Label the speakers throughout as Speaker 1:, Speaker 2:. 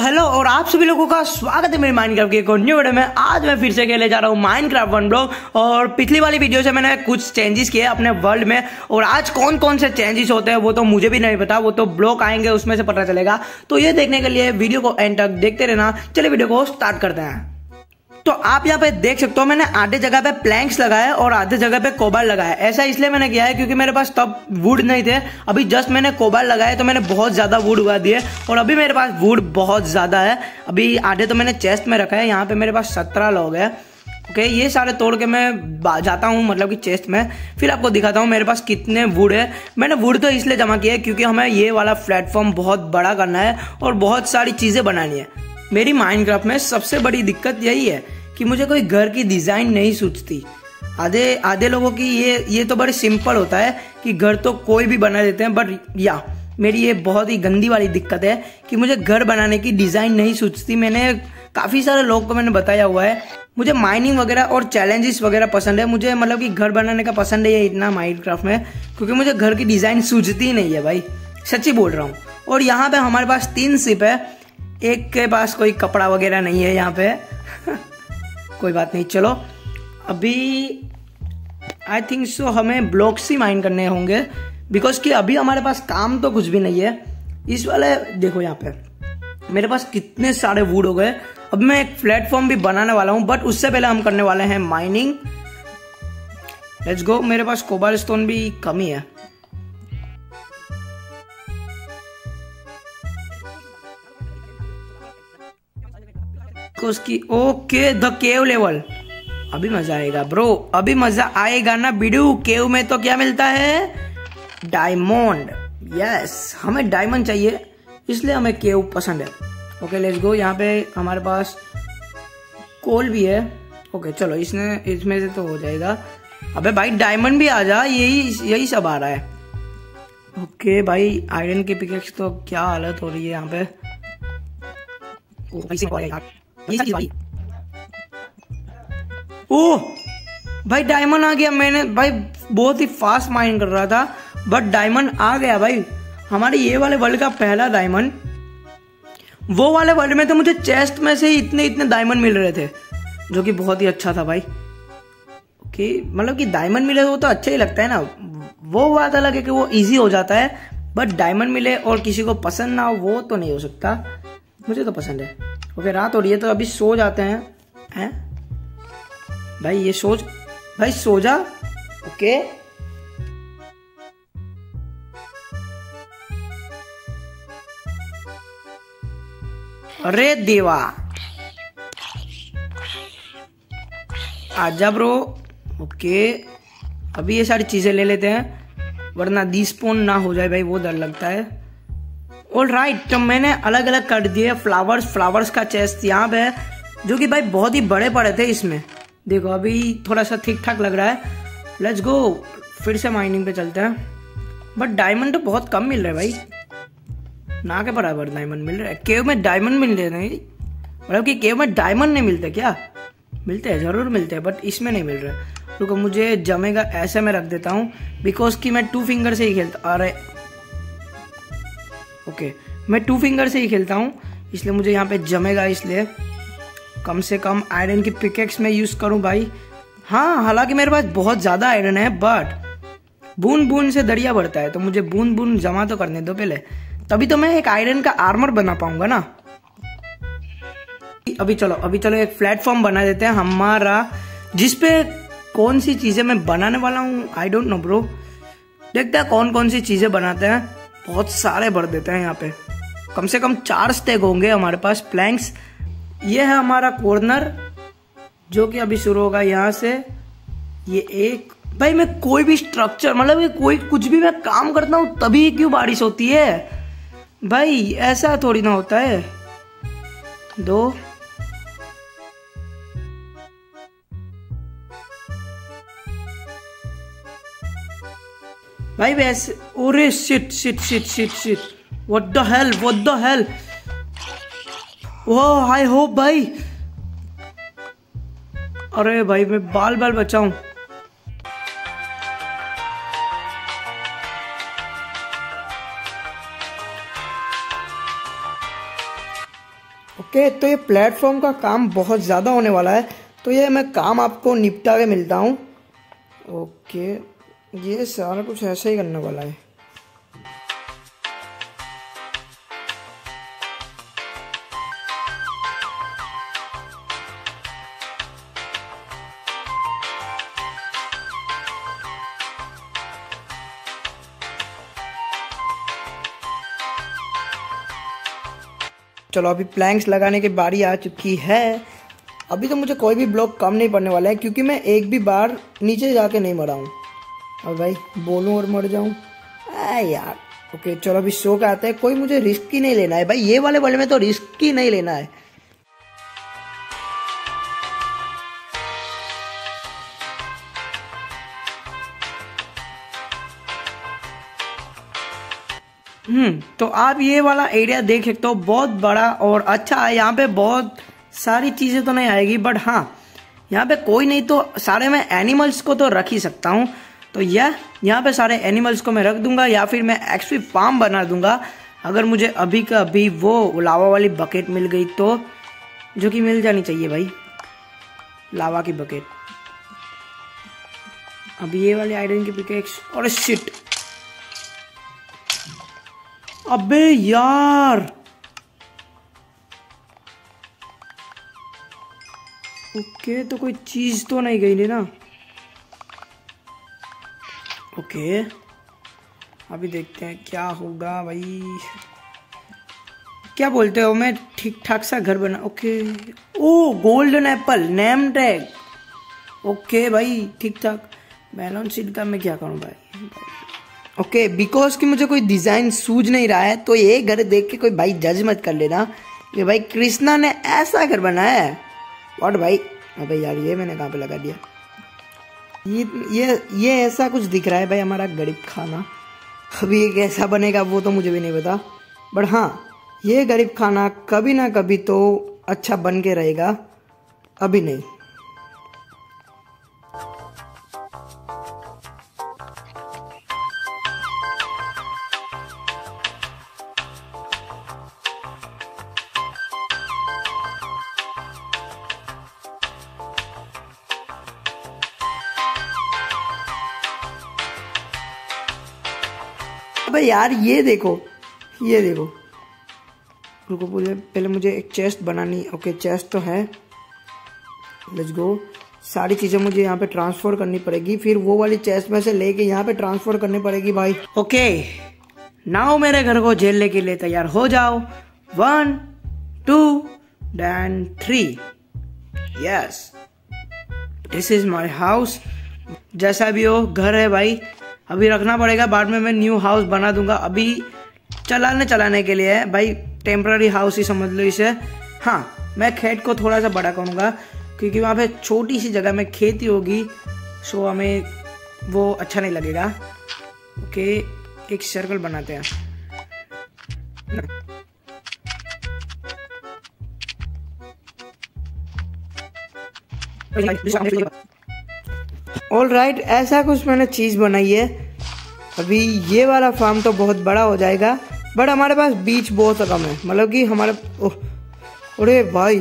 Speaker 1: Hello और आप सभी लोगों का स्वागत है मेरे माइनक्राफ्ट की एक और न्यू वीडियो में। आज मैं फिर से खेलने जा रहा हूँ माइनक्राफ्ट वन ब्लॉक। और पिछली वाली वीडियो से मैंने कुछ चेंजेस किए अपने वर्ल्ड में, और आज कौन कौन से चेंजेस होते हैं वो तो मुझे भी नहीं पता, वो तो ब्लॉक आएंगे उसमें से पता चलेगा। तो ये देखने के लिए वीडियो को एंड तक देखते रहना। चलिए वीडियो को स्टार्ट करते हैं। तो आप यहाँ पे देख सकते हो मैंने आधे जगह पे प्लैंक्स लगाया और आधे जगह पे कोबाल्ट लगाया। ऐसा इसलिए मैंने किया है क्योंकि मेरे पास तब वुड नहीं थे। अभी जस्ट मैंने कोबाल्ट लगाया तो मैंने बहुत ज्यादा वुड उगा दिए और अभी मेरे पास वुड बहुत ज्यादा है। अभी आधे तो मैंने चेस्ट में रखा है। यहाँ पे मेरे पास 17 लोग है। ओके, ये सारे तोड़ के मैं जाता हूँ मतलब कि चेस्ट में, फिर आपको दिखाता हूँ मेरे पास कितने वुड है। मैंने वुड तो इसलिए जमा किया है क्योंकि हमें ये वाला प्लेटफॉर्म बहुत बड़ा करना है और बहुत सारी चीजें बनानी है। मेरी माइनक्राफ्ट में सबसे बड़ी दिक्कत यही है कि मुझे कोई घर की डिजाइन नहीं सूझती। आधे लोगों की ये तो बड़े सिंपल होता है कि घर तो कोई भी बना देते हैं, बट मेरी ये बहुत ही गंदी वाली दिक्कत है कि मुझे घर बनाने की डिजाइन नहीं सूझती। मैंने काफी सारे लोग को मैंने बताया हुआ है, मुझे माइनिंग वगैरह और चैलेंजेस वगैरह पसंद है। मुझे मतलब कि घर बनाने का पसंद है इतना माइनक्राफ्ट में, क्योंकि मुझे घर की डिजाइन सूझती ही नहीं है भाई, सच्ची बोल रहा हूँ। और यहाँ पे हमारे पास 3 शिप है, एक के पास कोई कपड़ा वगैरह नहीं है यहाँ पे कोई बात नहीं। चलो अभी आई थिंक सो हमें ब्लॉक्स ही माइन करने होंगे, बिकॉज कि अभी हमारे पास काम तो कुछ भी नहीं है। इस वाले देखो यहाँ पे मेरे पास कितने सारे वुड हो गए। अब मैं एक प्लेटफॉर्म भी बनाने वाला हूं, बट उससे पहले हम करने वाले हैं माइनिंग। Let's go. मेरे पास कोबाल्ट स्टोन भी कम ही है। उसकी ओके द केव लेवल, अभी मजा आएगा ब्रो, अभी मजा आएगा ना बिडू। केव में तो क्या मिलता है? डायमंड। यस, हमें डायमंड चाहिए इसलिए हमें केव पसंद है। Okay let's go. यहाँ पे हमारे पास कोल भी है। ओके चलो इसमें से तो हो जाएगा। अबे भाई डायमंड भी आ जा, यही सब आ रहा है। ओके भाई आयरन की पिकेक्स तो क्या हालत हो रही है यहाँ पे। ओह भाई डायमंड आ गया। मैंने भाई बहुत ही फास्ट माइन कर रहा था, बट डायमंड आ गया भाई। हमारे ये वाले वर्ल्ड का पहला डायमंड। वो वाले वर्ल्ड में तो मुझे चेस्ट में से ही इतने डायमंड मिल रहे थे, जो कि बहुत ही अच्छा था भाई। ओके मतलब कि डायमंड मिले वो तो अच्छा ही लगता है ना। वो बात अलग है कि वो इजी हो जाता है, बट डायमंड मिले और किसी को पसंद ना हो वो तो नहीं हो सकता। मुझे तो पसंद है। ओके रात हो रही है तो अभी सो जाते हैं भाई। ये भाई सो जा। ओके अरे देवा आजा ब्रो। ओके अभी ये सारी चीजें ले लेते हैं वरना डिस्पोन ना हो जाए भाई, वो डर लगता है। ऑल राइट, तो मैंने अलग अलग कर दिए फ्लावर्स का चेस्ट यहाँ पे, जो कि भाई बहुत ही बड़े पड़े थे। इसमें देखो अभी थोड़ा सा ठीक ठाक लग रहा है। लेट्स गो, फिर से माइनिंग पे चलते हैं। बट डायमंड तो बहुत कम मिल रहा है भाई, ना के बराबर डायमंड मिल रहा है। केव में डायमंड मिल रहे नहीं, मतलब कि केव में डायमंड नहीं मिलते क्या? मिलते हैं, जरूर मिलते हैं, बट इसमें नहीं मिल रहा है। रुको मुझे जमेगा ऐसे में रख देता हूँ, बिकॉज कि मैं 2 फिंगर से ही खेलता। अरे ओके मैं 2 फिंगर से ही खेलता हूँ, इसलिए मुझे यहाँ पे जमेगा। इसलिए कम से कम आयरन की पिकेक्स में यूज करूँ भाई। हाँ हालांकि मेरे पास बहुत ज्यादा आयरन है, बट बूंद बूंद से दरिया बढ़ता है, तो मुझे बूंद बूंद जमा तो करने दो पहले, तभी तो मैं एक आयरन का आर्मर बना पाऊंगा ना। अभी चलो एक प्लेटफॉर्म बना देते हैं हमारा, जिसपे कौन सी चीजें मैं बनाने वाला हूँ आई डोंट नो ब्रो। देखते हैं कौन सी चीजें बनाते हैं। बहुत सारे भर देते हैं यहाँ पे, कम से कम 4 स्टैक होंगे हमारे पास प्लैंक्स। ये है हमारा कॉर्नर जो कि अभी शुरू होगा यहाँ से। ये एक भाई मैं कोई भी स्ट्रक्चर मतलब कोई कुछ भी मैं काम करता हूँ तभी क्यों बारिश होती है भाई, ऐसा थोड़ी ना होता है। 2 भाई वैसे ओरे shit what the hell oh I hope भाई। अरे भाई मैं बाल बचाऊं। ओके, तो ये प्लेटफॉर्म का काम बहुत ज़्यादा होने वाला है, तो ये मैं काम आपको निपटा के मिलता हूँ। ओके, ये सारा कुछ ऐसे ही करने वाला है। चलो अभी प्लैंक्स लगाने की बारी आ चुकी है। अभी तो मुझे कोई भी ब्लॉक कम नहीं पड़ने वाला है, क्योंकि मैं एक भी बार नीचे जाके नहीं मरा हूँ। और भाई बोलूँ और मर जाऊँ यार। ओके चलो अभी शो का आता है। कोई मुझे रिस्क ही नहीं लेना है भाई, ये वाले वर्ल्ड में तो रिस्क ही नहीं लेना है। तो आप ये वाला एरिया देख सकते हो, बहुत बड़ा और अच्छा है। यहाँ पे बहुत सारी चीजें तो नहीं आएगी, बट हाँ यहाँ पे कोई नहीं तो सारे मैं एनिमल्स को तो रख ही सकता हूँ। तो यहाँ पे सारे एनिमल्स को मैं रख दूंगा, या फिर मैं एक्सपी फार्म बना दूंगा। अगर मुझे अभी का अभी वो लावा वाली बकेट मिल गई तो, जो कि मिल जानी चाहिए भाई, लावा की बकेट। अभी ये वाली आयरन की पिकेक्स और शिट, अबे यार ओके, तो कोई चीज तो नहीं गई ना। ओके अभी देखते हैं क्या होगा भाई। क्या बोलते हो, मैं ठीक ठाक सा घर बना। Okay, oh golden apple name tag. Okay भाई ठीक ठाक। बैलेंस शीट का मैं क्या करूं भाई। ओके बिकॉज कि मुझे कोई डिजाइन सूझ नहीं रहा है, तो ये घर देख के कोई भाई जज मत कर लेना कि भाई कृष्णा ने ऐसा घर बनाया है। और भाई अबे यार ये मैंने कहाँ पे लगा दिया। ये ऐसा कुछ दिख रहा है भाई हमारा गरीब खाना। अभी ये कैसा बनेगा वो तो मुझे भी नहीं पता, बट हाँ ये गरीब खाना कभी ना कभी तो अच्छा बन के रहेगा, अभी नहीं। अबे यार ये देखो रुको, पहले मुझे एक चेस्ट बनानी। ओके चेस्ट तो है, लेट्स गो। सारी चीजें मुझे यहाँ पे ट्रांसफर करनी पड़ेगी, फिर वो वाली चेस्ट में से लेके यहाँ पे ट्रांसफर करनी पड़ेगी भाई। ओके नाउ मेरे घर को झेलने के लिए तैयार हो जाओ। 1 2 then 3। Yes this is my house. जैसा भी हो घर है भाई, अभी रखना पड़ेगा, बाद में मैं न्यू हाउस बना दूंगा। अभी चलाने के लिए है भाई, टेम्पररी हाउस ही समझ लो इसे। हाँ मैं खेत को थोड़ा सा बड़ा करूंगा, क्योंकि वहाँ पे छोटी सी जगह में खेती होगी, सो हमें वो अच्छा नहीं लगेगा। ओके एक सर्कल बनाते हैं। ऑलराइट ऐसा कुछ मैंने चीज बनाई है। अभी ये वाला फार्म तो बहुत बड़ा हो जाएगा, बट हमारे पास बीच बहुत कम है, मतलब कि हमारे अरे भाई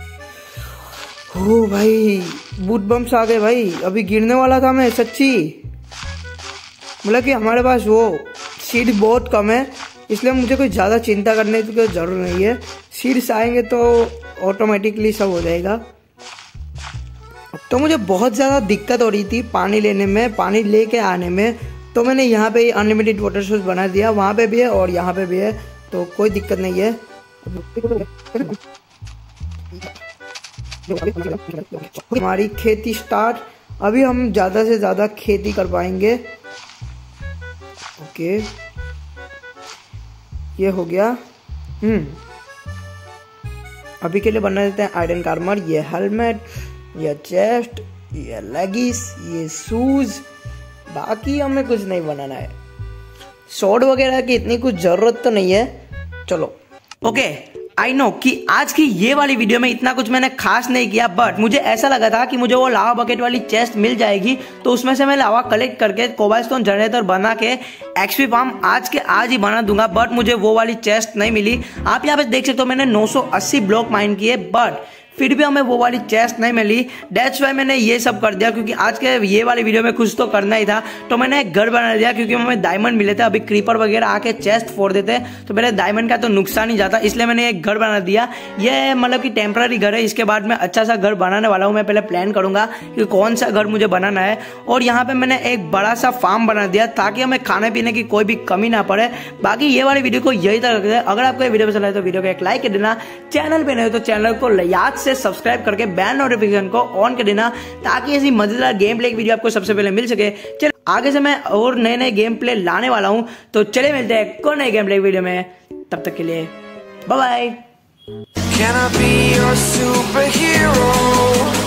Speaker 1: ओ भाई बूट बम्स आ गए भाई। अभी गिरने वाला था मैं सच्ची, मतलब कि हमारे पास वो सीड बहुत कम है, इसलिए मुझे कोई ज़्यादा चिंता करने की जरूरत नहीं है। सीड्स आएंगे तो ऑटोमेटिकली सब हो जाएगा। तो मुझे बहुत ज़्यादा दिक्कत हो रही थी पानी लेने में, पानी लेके आने में, तो मैंने यहाँ पे अनलिमिटेड वाटर सोर्स बना दिया। वहाँ पे भी है और यहाँ पे भी है, तो कोई दिक्कत नहीं है। हमारी खेती स्टार्ट, अभी हम ज़्यादा से ज़्यादा खेती कर पाएंगे। ओके ये हो गया। अभी के लिए बना देते हैं आयरन आर्मर, ये हेलमेट, ये चेस्ट, ये लेगिस, ये शूज। बाकी हमें कुछ नहीं बनाना है, स्वॉर्ड वगैरह की इतनी कुछ जरूरत तो नहीं है। चलो ओके आई नो कि आज की ये वाली वीडियो में इतना कुछ मैंने खास नहीं किया, बट मुझे ऐसा लगा था कि मुझे वो लावा बकेट वाली चेस्ट मिल जाएगी तो उसमें से मैं लावा कलेक्ट करके कोबालस्टोन जनरेटर बना के एक्सपी फार्म आज के आज ही बना दूंगा। बट मुझे वो वाली चेस्ट नहीं मिली। आप यहाँ पे देख सकते हो मैंने 980 ब्लॉक माइन किए, बट फिर भी हमें वो वाली चेस्ट नहीं मिली। दैट्स वाई मैंने ये सब कर दिया, क्योंकि आज के ये वाली वीडियो में कुछ तो करना ही था। तो मैंने एक घर बना दिया, क्योंकि हमें डायमंड मिले थे। अभी क्रीपर वगैरह आके चेस्ट फोड़ देते तो मेरे डायमंड का तो नुकसान ही जाता, इसलिए मैंने एक घर बना दिया। ये मतलब कि टेम्पररी घर है, इसके बाद मैं अच्छा सा घर बनाने वाला हूँ। मैं पहले प्लान करूंगा कि कौन सा घर मुझे बनाना है। और यहाँ पे मैंने एक बड़ा सा फार्म बना दिया ताकि हमें खाने पीने की कोई भी कमी ना पड़े। बाकी ये वाली वीडियो को यही तक रखते हैं। अगर आपको ये वीडियो पसंद आए तो वीडियो को एक लाइक कर देना। चैनल पे नहीं हो तो चैनल को याद से सब्सक्राइब करके बेल नोटिफिकेशन को ऑन कर देना, ताकि ऐसी मजेदार गेम प्ले की वीडियो आपको सबसे पहले मिल सके। चलिए आगे से मैं और नए नए गेम प्ले लाने वाला हूं, तो चले मिलते हैं कोई नए गेम प्ले की वीडियो में। तब तक के लिए बाय बाय।